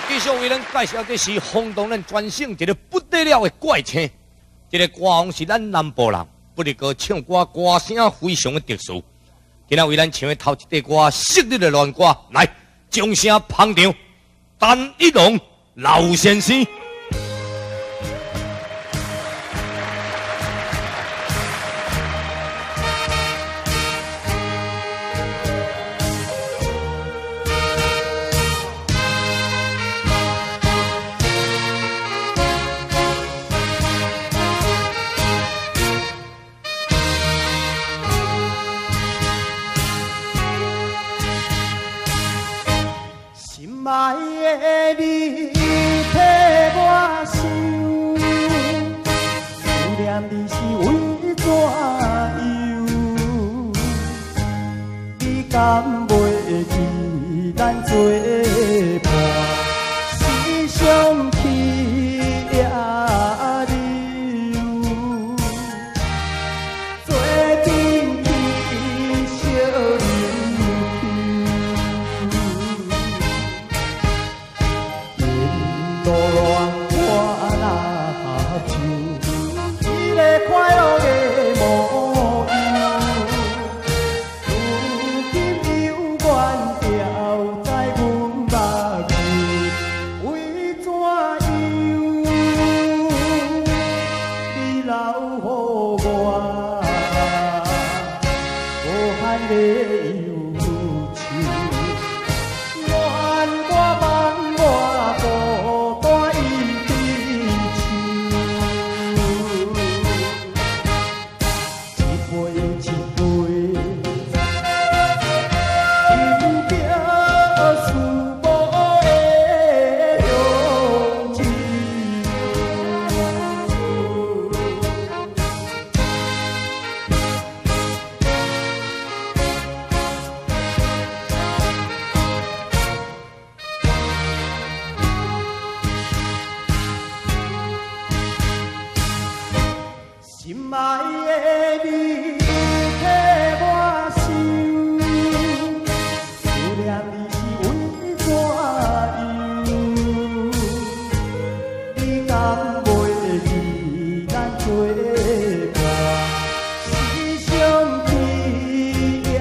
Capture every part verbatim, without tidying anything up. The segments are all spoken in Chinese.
继续为咱介绍，这是轰动咱全省一个不得了的怪声。这个歌王是咱南部人，不离个唱歌歌声非常的特殊。今仔为咱唱的头一首歌，昔日的乱歌，来掌声捧场，单一龙老先生。 爱的你替我想，思念你是为怎样？你敢袂记咱做伴，时常去也留，做阵去烧路乱我若唱，一个快乐的模样。如今犹原掉在阮目睭，为怎样？你留予我无限的忧愁，恋我梦我孤单一枝树，一杯一杯，饮着思慕的勇气。心爱的你替我想，思念你是为怎样？你敢袂记咱做伴，时常去也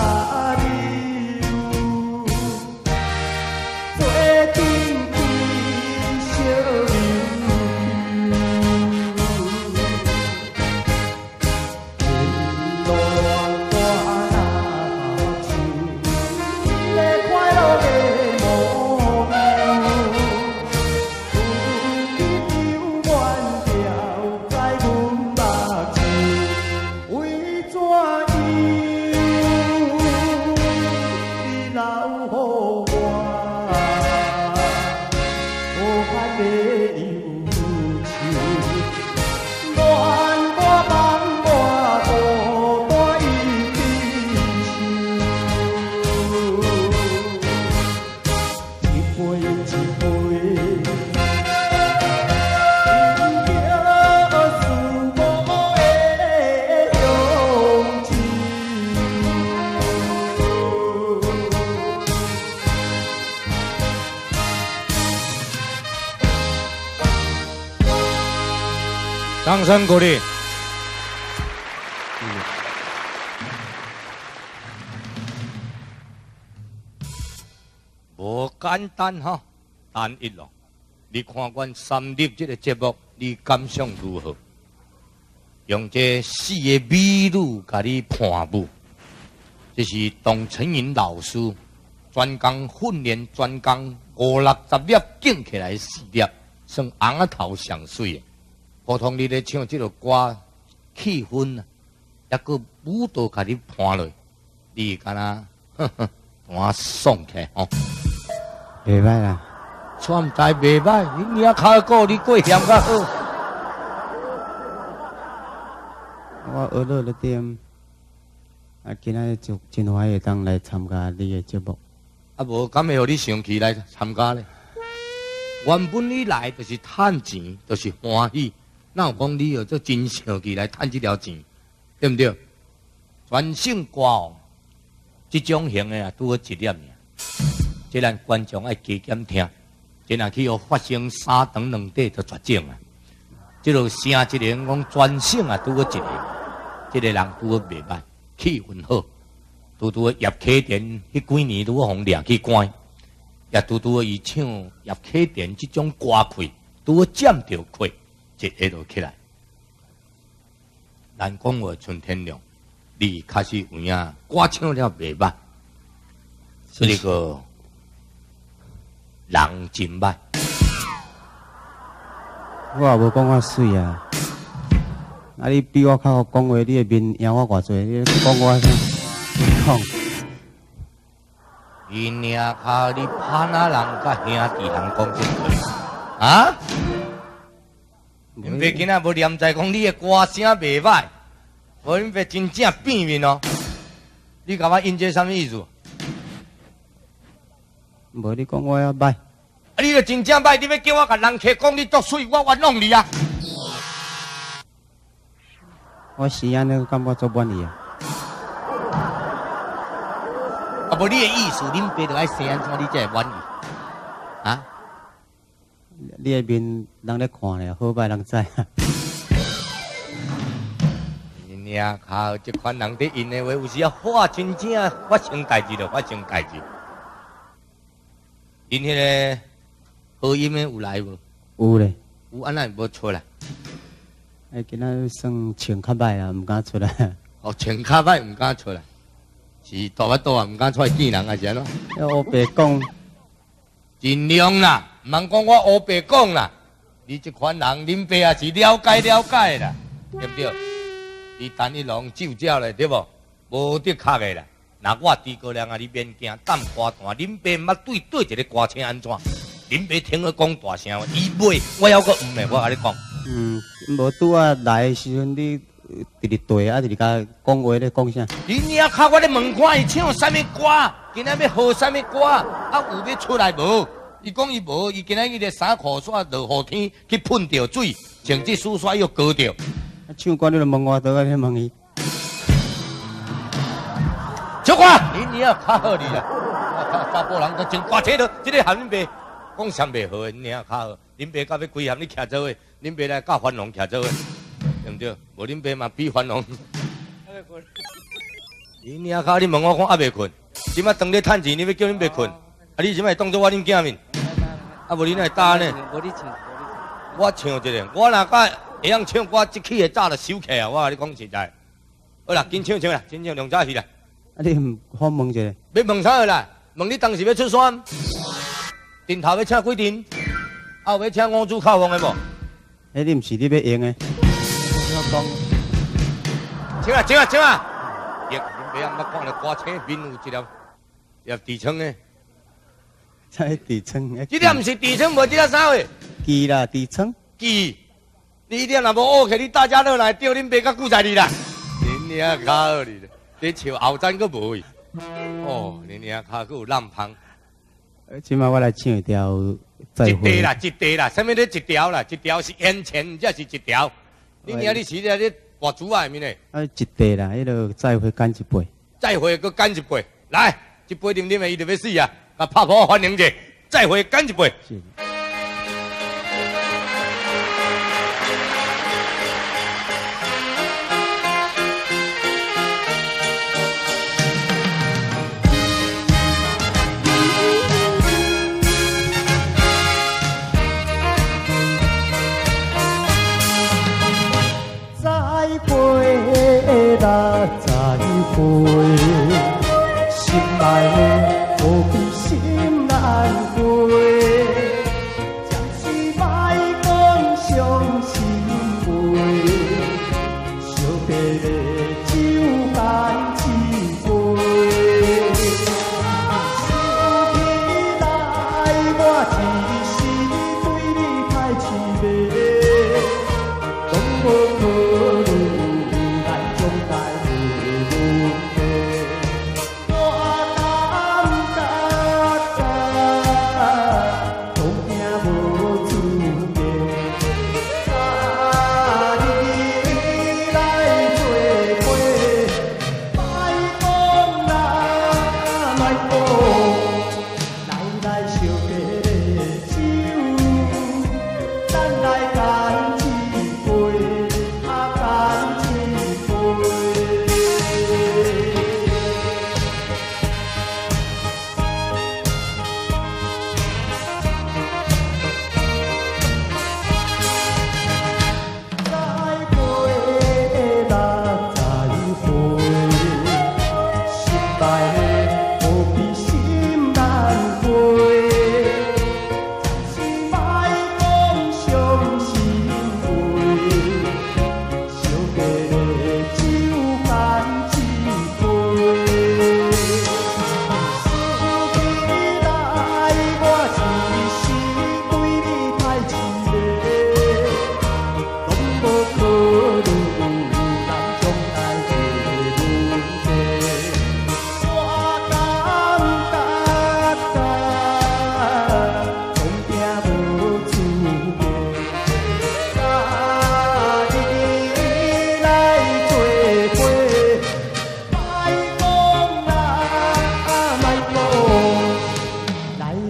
留，做阵去烧掌声鼓励。无简单哈，单一咯。你看阮三立这个节目，你感想如何？用这四个美女甲你伴舞，这是董成云老师专工训练，专工五六十粒建起来四粒，算红仔头上水的。普通你咧唱这首歌，气氛啊，抑个舞蹈甲你伴落，你敢若呵呵，我爽起来吼。 袂歹啦， 错毋知袂歹，你领骹鼓你过嫌较好。 我学了了点，啊，今仔就真欢喜当来参加你的节目。 啊，无敢会互你生气来参加咧？原本你来就是趁钱，就是欢喜。哪有讲你哦，做真生气来趁这条钱，对不对？全省歌王这种型的啊，拄好一粒尔。这咱观众爱加减听， 今仔去哦发生三长两短就绝症啊！即落生一个人讲全省啊，拄好一个，即、这个人拄好袂歹，气氛好，拄拄叶启田迄几年拄好互掠去关，也拄拄好伊唱叶启田即种歌曲，拄好占着气，一下就起来。咱讲话春天亮，你开始有影歌唱了袂歹，所以个人真歹。 我也无讲我水啊，啊你比我较讲话，你的面赢我偌济，你讲我啥？讲。 你娘靠！你怕那人甲兄弟人讲这句啊？恁爸今仔无念在讲你的歌声袂歹，无恁爸真正变面哦。你甲我因这啥物意思？ 无你讲我遐歹。 啊！你著真正歹，你要叫我甲人客讲你作水，我冤枉你啊！ 我是安尼感觉做满意啊。 啊！无你的意思，恁爸著爱生安怎，你才会满意啊？ 你的面人咧看咧，好歹人知啊。 你娘靠！这款人伫因的话，有时啊发真正发生代志就发生代志。因迄个合音的有来无？ 有咧。 有安那无出来？ 哎，今仔算穿较歹啊，毋敢出来。 哦，穿较歹毋敢出来，是大巴肚啊，毋敢出来见人啊，是安怎？ 要黑白讲， 尽量啦，毋通讲我黑白讲啦。你这款人，恁爸也是了解了解啦，对不对？你等一郎酒照咧，对无？无得确的啦。那我诸葛亮啊，你免惊，等歌单，恁爸捌对对一个歌星安怎？恁爸听我讲大声，伊袂，我还阁毋的，我甲你讲。 嗯，无拄啊来的时阵，你直直对啊，直直甲讲话咧讲啥？ 你娘靠！我咧问看伊唱啥物歌，今仔要学啥物歌，啊有要出来无？伊讲伊无，伊今仔伊个衫裤褂落雨天去喷着水，穿这丝刷又割掉。 啊，唱歌你就问我，倒来问伊。 小花，你娘较好你啦！查甫人都真挂车了，这个喊恁爸讲啥袂好，恁娘较好。恁爸到要规含你徛做伙，恁爸来教繁荣徛做伙，对不对？无恁爸嘛比繁荣。你娘靠！你问我讲还袂困，即摆当咧趁钱，你要叫恁爸困，啊你即摆当作我恁囝面，啊无你哪会打呢？ 无你唱， 我唱一个，我若甲会晓唱歌，即起个早就收起啊！我甲你讲实在，好啦，紧唱唱啦，紧唱两早去啦。 啊，你毋好问一下， 要问啥个啦？问你当时要出山，顶头要请几顶？啊，有要请五子靠风的无？ 迄你毋是你要用的？ 我讲，请啊请啊请啊！咦，恁爸阿捌看到歌车面有一粒粒地窗的？ 啥地窗？ 这粒毋是地窗，无这粒啥货？ 机啦，地窗。 机，你一粒若无学起，你大家乐来钓恁爸甲顾在你啦！恁娘靠你！你笑后站阁无去？哦，恁娘骹阁有烂芳。 即摆我来唱一条再一会。 地啦，一地啦，什么咧一条啦？一条是烟钱，这是一条。恁娘你是咧咧挂珠啊面嘞？ 啊，一地啦，迄落再会干一杯。 再会阁干一杯，来，一杯啉啉的伊就要死啊！甲拍婆欢迎者，再会干一杯。 是。 啦，再会，心内的无比心难过，暂时莫讲伤心话，惜别的酒干一杯，想起来我一时对你太痴迷，当我可能。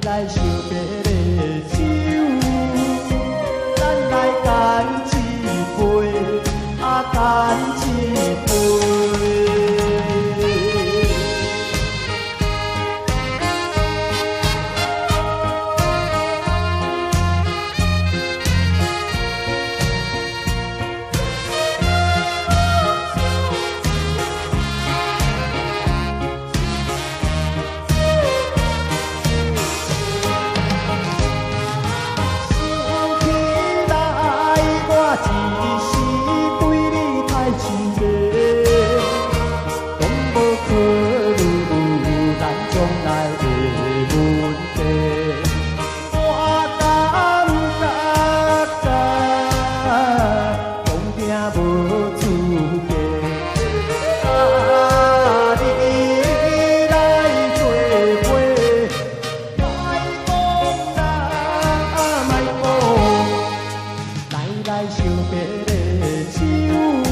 来相别的酒，咱来干一杯，啊干一杯。来相别的酒。